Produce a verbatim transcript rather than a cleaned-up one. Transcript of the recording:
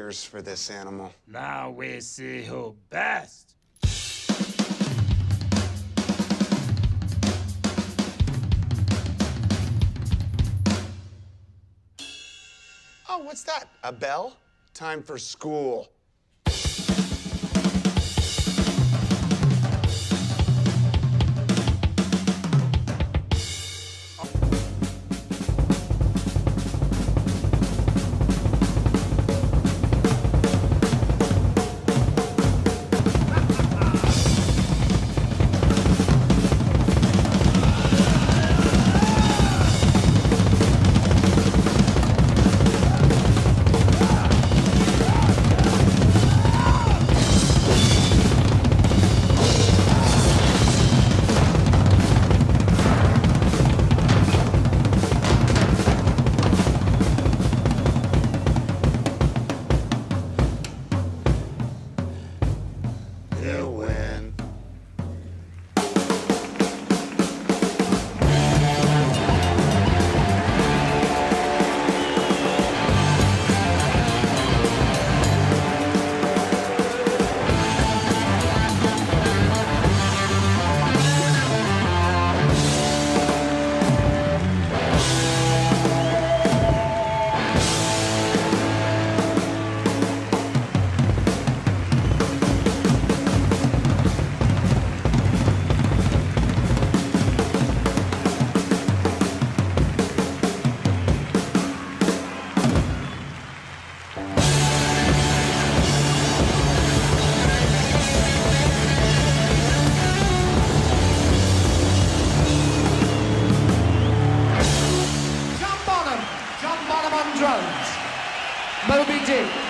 ears for this animal. Now we see who best. Oh, what's that? A bell? Time for school. You win. Bonham on drums. Moby Dick